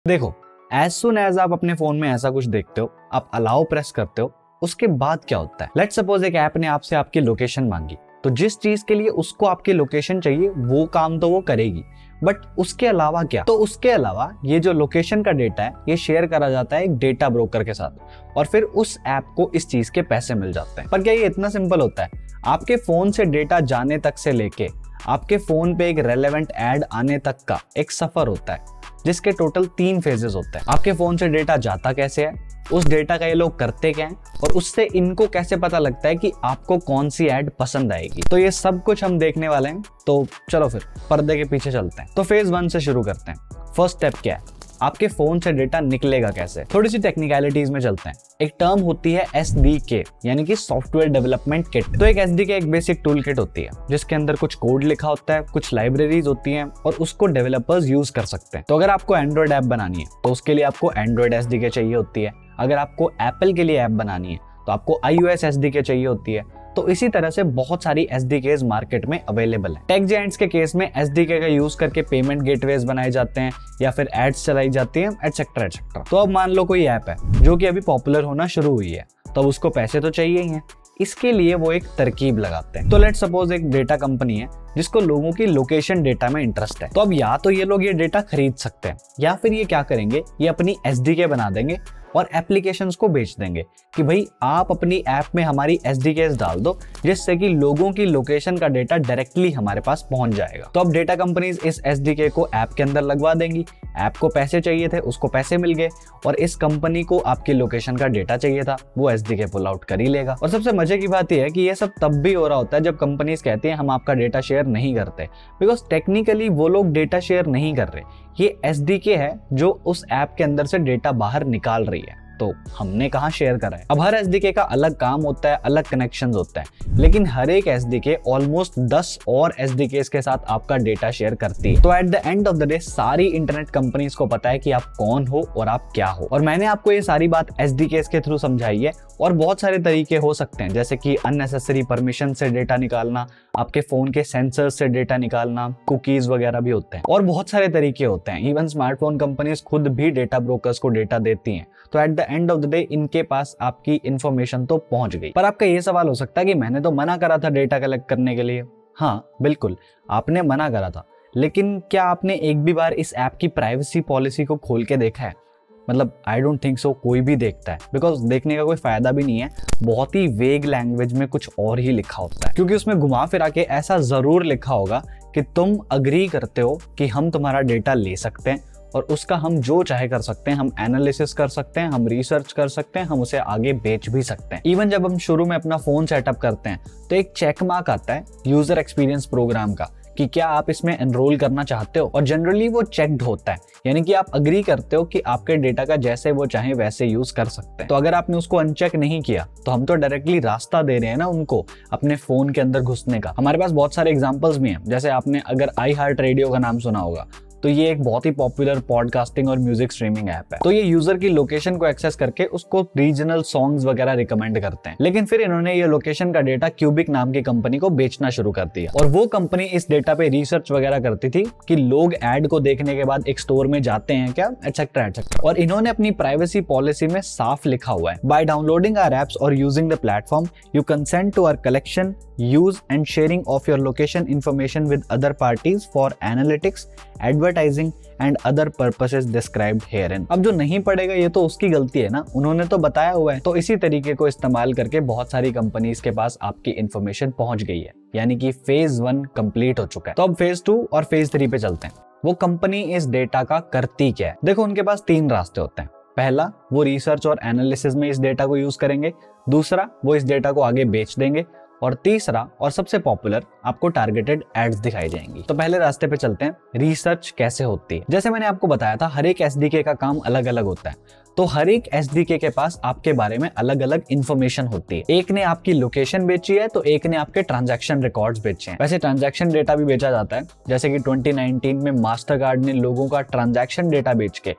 देखो, as soon as आप अपने फोन में ऐसा कुछ देखते हो, आप अलाउ प्रेस करते हो, उसके बाद क्या होता है? लेट्स सपोज एक ऐप ने आपसे आपकी लोकेशन मांगी, तो जिस चीज के लिए उसको आपकी लोकेशन चाहिए वो काम तो वो करेगी, बट उसके अलावा क्या? तो उसके अलावा ये जो लोकेशन का डेटा है ये शेयर करा जाता है एक डेटा ब्रोकर के साथ, और फिर उस ऐप को इस चीज के पैसे मिल जाते हैं। पर क्या ये इतना सिंपल होता है? आपके फोन से डेटा जाने तक से लेके आपके फोन पे एक रेलेवेंट एड आने तक का एक सफर होता है, जिसके टोटल 3 फेजेस होते हैं। आपके फोन से डेटा जाता कैसे है, उस डेटा का ये लोग करते क्या है, और उससे इनको कैसे पता लगता है कि आपको कौन सी ऐड पसंद आएगी। तो ये सब कुछ हम देखने वाले हैं। तो चलो फिर पर्दे के पीछे चलते हैं। तो फेज 1 से शुरू करते हैं। फर्स्ट स्टेप क्या है? आपके फोन से डेटा निकलेगा कैसे? थोड़ी सी टेक्निकलिटीज में चलते हैं। एक टर्म होती है SDK, यानी कि सॉफ्टवेयर डेवलपमेंट किट। तो एक SDK एक बेसिक टूल किट होती है जिसके अंदर कुछ कोड लिखा होता है, कुछ लाइब्रेरीज होती हैं, और उसको डेवलपर्स यूज कर सकते हैं। तो अगर आपको एंड्रॉइड ऐप बनानी है तो उसके लिए आपको एंड्रॉइड SDK चाहिए होती है। अगर आपको एप्पल के लिए ऐप बनानी है तो आपको iOS SDK चाहिए होती है। तो इसी तरह से बहुत सारी SDKs मार्केट में अवेलेबल है। टेक जायंट्स के केस में SDK का यूज करके पेमेंट गेटवेज बनाए जाते हैं या फिर एड्स चलाई जाती हैं, एटसेट्रा एटसेट्रा। तो अब मान लो कोई ऐप है जो कि अभी पॉपुलर होना शुरू हुई है, तो उसको पैसे तो चाहिए ही हैं। इसके लिए वो एक तरकीब लगाते हैं। तो लेट्स सपोज एक डेटा कंपनी है जिसको लोगों की लोकेशन डेटा में इंटरेस्ट है। तो अब या तो ये लोग ये डेटा खरीद सकते हैं, या फिर ये क्या करेंगे, ये अपनी SDK बना देंगे और एप्लीकेशंस को बेच देंगे कि भाई आप अपनी ऐप में हमारी SDKs डाल दो, जिससे कि लोगों की लोकेशन का डेटा डायरेक्टली हमारे पास पहुंच जाएगा। तो अब डेटा कंपनीज इस SDK को ऐप के अंदर लगवा देंगी। ऐप को पैसे चाहिए थे, उसको पैसे मिल गए, और इस कंपनी को आपकी लोकेशन का डेटा चाहिए था, वो SDK पुल आउट कर ही लेगा। और सबसे मजे की बात यह है कि ये सब तब भी हो रहा होता है जब कंपनीज कहती हैं हम आपका डेटा शेयर नहीं करते, बिकॉज टेक्निकली वो लोग डेटा शेयर नहीं कर रहे। ये SDK है जो उस ऐप के अंदर से डेटा बाहर निकाल रही है, तो हमने कहाँ शेयर करा है। अब हर SDK का अलग काम होता है, अलग कनेक्शंस होते हैं, लेकिन हर एक SDK ऑलमोस्ट 10 और SDKs के साथ आपका डेटा शेयर करती है। तो at the end of the day सारी इंटरनेट कंपनीज को पता है कि आप कौन हो और आप क्या हो। और मैंने आपको ये सारी बात SDKs के थ्रू समझाई है, और बहुत सारे तरीके हो सकते हैं, जैसे कि अननेसेसरी परमिशन से डेटा निकालना, आपके फोन के सेंसर से डेटा निकालना, कुकीज वगैरह भी होते हैं, और बहुत सारे तरीके होते हैं। इवन स्मार्टफोन कंपनीज खुद भी डेटा ब्रोकर्स को डेटा देती हैं। तो at the end of the day इनके पास आपकी इंफॉर्मेशन तो पहुंच गई। पर आपका ये सवाल हो सकता है कि मैंने तो मना करा था डेटा कलेक्ट करने के लिए। हाँ बिल्कुल, आपने मना करा था, लेकिन क्या आपने एक भी बार इस ऐप की प्राइवेसी पॉलिसी को खोल के देखा है? मतलब आई डोंट थिंक सो कोई भी देखता है, बिकॉज देखने का कोई फायदा भी नहीं है। बहुत ही वेग लैंग्वेज में कुछ और ही लिखा होता है, क्योंकि उसमें घुमा फिरा के ऐसा जरूर लिखा होगा कि तुम अग्री करते हो कि हम तुम्हारा डेटा ले सकते हैं, और उसका हम जो चाहे कर सकते हैं। हम एनालिसिस कर सकते हैं, हम रिसर्च कर सकते हैं, हम उसे आगे बेच भी सकते हैं। इवन जब हम शुरू में अपना फोन सेटअप करते हैं तो एक चेक मार्क आता है यूजर एक्सपीरियंस प्रोग्राम का कि क्या आप इसमें एनरोल करना चाहते हो, और जनरली वो चेक्ड होता है, यानी कि आप अग्री करते हो कि आपके डेटा का जैसे वो चाहे वैसे यूज कर सकते हैं। तो अगर आपने उसको अनचेक नहीं किया तो हम तो डायरेक्टली रास्ता दे रहे हैं ना उनको अपने फोन के अंदर घुसने का। हमारे पास बहुत सारे एग्जांपल्स भी हैं, जैसे आपने अगर iHeartRadio का नाम सुना होगा, तो ये एक बहुत ही पॉपुलर पॉडकास्टिंग और म्यूजिक स्ट्रीमिंग ऐप है। तो ये यूजर की लोकेशन को एक्सेस करके उसको रीजनल सॉन्ग्स वगैरह रिकमेंड करते हैं। लेकिन फिर इन्होंने ये लोकेशन का डेटा क्यूबिक नाम की कंपनी को बेचना शुरू कर दिया, और वो कंपनी इस डेटा पे रिसर्च वगैरह करती थी कि लोग ऐड को देखने के बाद एक स्टोर में जाते हैं क्या, एटसेट्रा एटसेट्रा। और इन्होंने अपनी प्राइवेसी पॉलिसी में साफ लिखा हुआ है, बाय डाउनलोडिंग आवर एप्स और using the platform you consent to our collection, use and sharing of your location information with other parties for analytics, advertising and other purposes described herein। अब जो नहीं पढ़ेगा ये तो उसकी गलती है ना, उन्होंने तो बताया हुआ है। तो इसी तरीके को इस्तेमाल करके बहुत सारी कंपनीज के पास आपकी इंफॉर्मेशन पहुंच गई है, यानी कि फेज 1 कंप्लीट हो चुका है। तो अब फेज 2 और फेज 3 पे चलते हैं। वो कंपनी इस डेटा का करती क्या है? देखो, उनके पास 3 रास्ते होते हैं। पहला, वो रिसर्च और एनालिसिस में इस डेटा को यूज करेंगे। दूसरा, वो इस डेटा को आगे बेच देंगे। और तीसरा और सबसे पॉपुलर, आपको टारगेटेड एड्स दिखाई जाएंगी। तो पहले रास्ते पे चलते हैं, रिसर्च कैसे होती है। जैसे मैंने आपको बताया था, हर एक SDK का काम अलग अलग होता है। तो हर एक SDK के पास आपके बारे में अलग अलग इंफॉर्मेशन होती है। एक ने आपकी लोकेशन बेची है, तो एक ने आपके ट्रांजैक्शन रिकॉर्ड्स बेचे हैं। वैसे ट्रांजैक्शन डेटा भी बेचा जाता है, जैसे कि 2019 में मास्टर कार्ड ने लोगों का ट्रांजैक्शन डेटा बेच के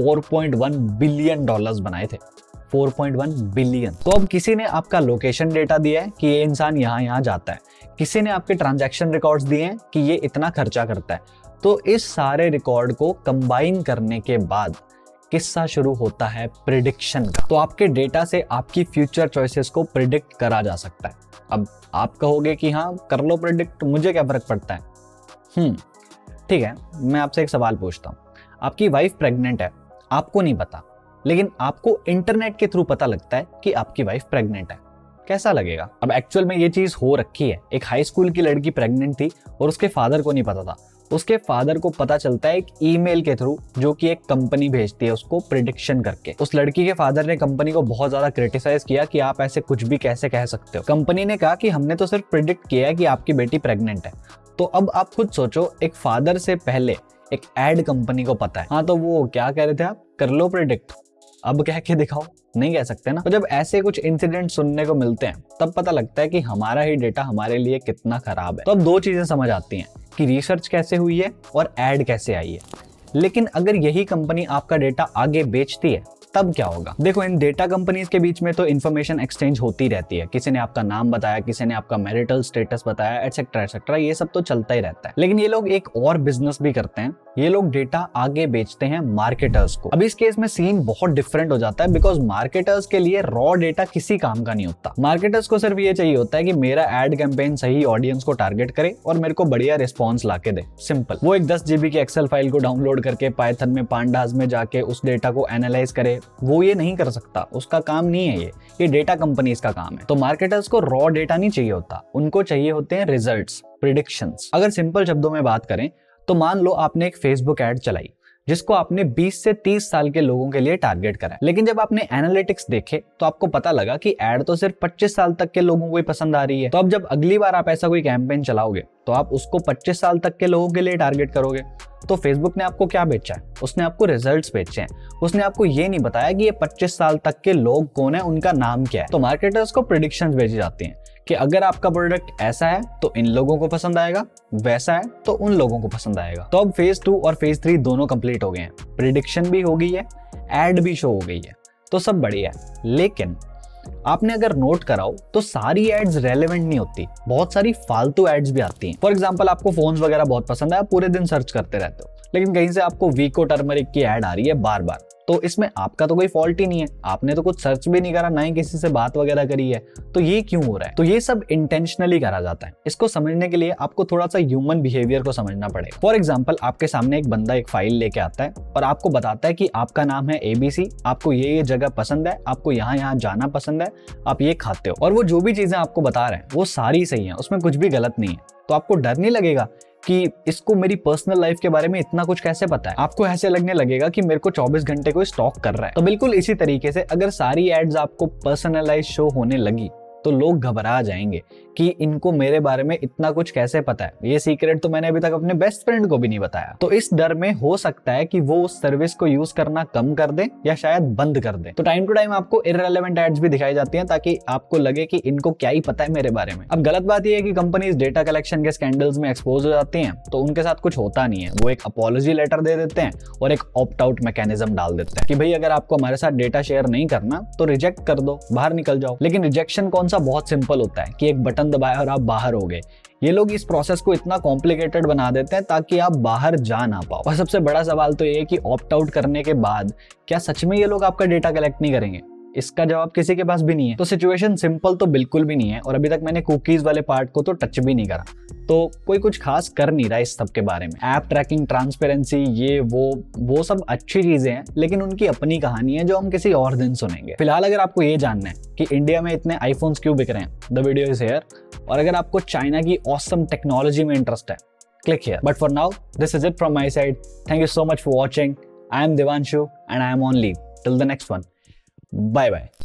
$4.1 बिलियन बनाए थे। 4.1 बिलियन। तो अब किसी ने आपका लोकेशन डेटा दिया है कि ये इंसान यहाँ जाता है, किसी ने आपके ट्रांजैक्शन रिकॉर्ड्स दिए हैं कि ये इतना खर्चा करता है। तो इस सारे रिकॉर्ड को कंबाइन करने के बाद किस्सा शुरू होता है प्रिडिक्शन का। तो आपके डेटा से आपकी फ्यूचर चॉइसेस को प्रिडिक्ट करा जा सकता है। अब आप कहोगे कि हाँ कर लो प्रिडिक्ट, मुझे क्या फर्क पड़ता है। ठीक है, मैं आपसे एक सवाल पूछता हूँ। आपकी वाइफ प्रेग्नेंट है, आपको नहीं पता, लेकिन आपको इंटरनेट के थ्रू पता लगता है कि आपकी वाइफ प्रेग्नेंट है, कैसा लगेगा? अब एक्चुअल में ये चीज हो रखी है। एक हाई स्कूल की लड़की प्रेग्नेंट थी और उसके फादर को नहीं पता था। उसके फादर को पता चलता है एक ईमेल के थ्रू, जो कि एक कंपनी भेजती है उसको प्रिडिक्शन करके। उस लड़की के फादर ने कंपनी को बहुत ज्यादा क्रिटिसाइज किया कि आप ऐसे कुछ भी कैसे कह सकते हो। कंपनी ने कहा कि हमने तो सिर्फ प्रिडिक्ट किया है कि आपकी बेटी प्रेग्नेंट है। तो अब आप खुद सोचो, एक फादर से पहले एक एड कंपनी को पता है। हाँ, तो वो क्या कह रहे थे आप, कर लो प्रिडिक्ट, अब कह के दिखाओ, नहीं कह सकते ना। तो जब ऐसे कुछ इंसिडेंट सुनने को मिलते हैं तब पता लगता है कि हमारा ही डेटा हमारे लिए कितना खराब है। तो अब दो चीजें समझ आती हैं कि रिसर्च कैसे हुई है और एड कैसे आई है। लेकिन अगर यही कंपनी आपका डेटा आगे बेचती है तब क्या होगा? देखो, इन डेटा कंपनीज के बीच में तो इन्फॉर्मेशन एक्सचेंज होती रहती है। किसी ने आपका नाम बताया, किसी ने आपका मैरिटल स्टेटस बताया, एटसेट्रा एटसेट्रा, ये सब तो चलता ही रहता है। लेकिन ये लोग एक और बिजनेस भी करते हैं, ये लोग डेटा आगे बेचते हैं मार्केटर्स को। अब इस केस में सीन बहुत डिफरेंट हो जाता है, बिकॉज मार्केटर्स के लिए रॉ डेटा किसी काम का नहीं होता। मार्केटर्स को सिर्फ ये चाहिए होता है कि मेरा एड कैंपेन सही ऑडियंस को टारगेट करे और मेरे को बढ़िया रिस्पॉन्स लाके दे, सिंपल। वो एक 10 GB की एक्सेल फाइल को डाउनलोड करके पाइथन में पांडास में जाके उस डेटा को एनालाइज करे, वो ये नहीं कर सकता, उसका काम नहीं है ये डेटा कंपनीज का काम है। तो मार्केटर्स को रॉ डेटा नहीं चाहिए होता, उनको चाहिए होते हैं रिजल्ट्स, प्रिडिक्शंस। अगर सिंपल शब्दों में बात करें तो मान लो आपने एक फेसबुक ऐड चलाई जिसको आपने 20 से 30 साल के लोगों के लिए टारगेट करा है। लेकिन जब आपने एनालिटिक्स देखे तो आपको पता लगा कि ऐड तो सिर्फ 25 साल तक के लोगों को ही पसंद आ रही है। तो अब जब अगली बार आप ऐसा कोई कैंपेन चलाओगे तो आप उसको 25 साल तक के लोगों के लिए टारगेट करोगे। तो फेसबुक ने आपको क्या बेचा है? उसने आपको रिजल्ट्स बेचे हैं। उसने आपको ये नहीं बताया कि ये 25 साल तक के लोग कौन है, उनका नाम क्या है। तो मार्केटर्स को प्रेडिक्शंस भेजी जाती हैं कि अगर आपका प्रोडक्ट ऐसा है तो इन लोगों को पसंद आएगा, वैसा है तो उन लोगों को पसंद आएगा। तो अब फेज 2 और फेज 3 दोनों कंप्लीट हो गए हैं, प्रेडिक्शन भी हो गई है, एड भी शो हो गई है, तो सब बढ़िया है। लेकिन आपने अगर नोट कराओ तो सारी एड्स रेलेवेंट नहीं होती, बहुत सारी फालतू एड्स भी आती हैं। फॉर एग्जांपल, आपको फोन्स वगैरह बहुत पसंद है, आप पूरे दिन सर्च करते रहते हो, लेकिन कहीं से आपको वीको टर्मरिक की एड आ रही है बार बार। तो इसमें आपका तो कोई फॉल्ट ही नहीं है, आपने तो कुछ सर्च भी नहीं करा, ना ही किसी से बात वगैरह करी है, तो ये क्यों हो रहा है? तो ये सब इंटेंशनली करा जाता है। इसको समझने के लिए आपको थोड़ा सा ह्यूमन बिहेवियर को समझना पड़ेगा। फॉर एग्जाम्पल, आपके सामने एक बंदा एक फाइल लेके आता है और आपको बताता है कि आपका नाम है ABC, आपको ये जगह पसंद है, आपको यहाँ जाना पसंद है, आप ये खाते हो, और वो जो भी चीजें आपको बता रहे हैं वो सारी सही है, उसमें कुछ भी गलत नहीं है। तो आपको डर नहीं लगेगा कि इसको मेरी पर्सनल लाइफ के बारे में इतना कुछ कैसे पता है? आपको ऐसे लगने लगेगा कि मेरे को 24 घंटे कोई स्टॉक कर रहा है। तो बिल्कुल इसी तरीके से अगर सारी एड्स आपको पर्सनलाइज शो होने लगी तो लोग घबरा जाएंगे कि इनको मेरे बारे में इतना कुछ कैसे पता है, ये सीक्रेट तो मैंने अभी तक अपने बेस्ट फ्रेंड को भी नहीं बताया। तो इस डर में हो सकता है कि वो उस सर्विस को यूज करना कम कर दे या शायद बंद कर दे। तो टाइम टू टाइम आपको इररिलेवेंट एड्स भी दिखाई जाती हैं ताकि आपको लगे कि इनको क्या ही पता है मेरे बारे में। अब गलत बात यह है कि कंपनीज डेटा कलेक्शन के स्कैंडल्स में एक्सपोज हो जाती हैं तो उनके साथ कुछ होता नहीं है, वो एक अपॉलॉजी लेटर दे देते हैं और एक ऑप्ट आउट मैकेनिज्म डाल देते हैं कि भाई अगर आपको हमारे साथ डेटा शेयर नहीं करना तो रिजेक्ट कर दो, बाहर निकल जाओ। लेकिन रिजेक्शन कौन सा, बहुत सिंपल होता है कि एक बटन दबाया और आप बाहर हो गए। ये लोग इस प्रोसेस को इतना कॉम्प्लिकेटेड बना देते हैं ताकि आप बाहर जा ना पाओ। और सबसे बड़ा सवाल तो ये है कि ऑप्ट आउट करने के बाद क्या सच में ये लोग आपका डेटा कलेक्ट नहीं करेंगे? इसका जवाब किसी के पास भी नहीं है। तो सिचुएशन सिंपल तो बिल्कुल भी नहीं है, और अभी तक मैंने कुकीज वाले पार्ट को तो टच भी नहीं करा, तो कोई कुछ खास कर नहीं रहा इस सब के बारे में। ऐप ट्रैकिंग, ट्रांसपेरेंसी, ये वो सब अच्छी चीजें हैं, लेकिन उनकी अपनी कहानी है जो हम किसी और दिन सुनेंगे। फिलहाल अगर आपको ये जानना है कि इंडिया में इतने आईफोन्स क्यों बिक रहे हैं, द वीडियो इज हियर। और अगर आपको चाइना की ऑसम टेक्नोलॉजी में इंटरेस्ट है, click here. But for now, this is it from my side. Thank you so much for watching. I am Devanshu and I am on leave. Till the next one. Bye bye.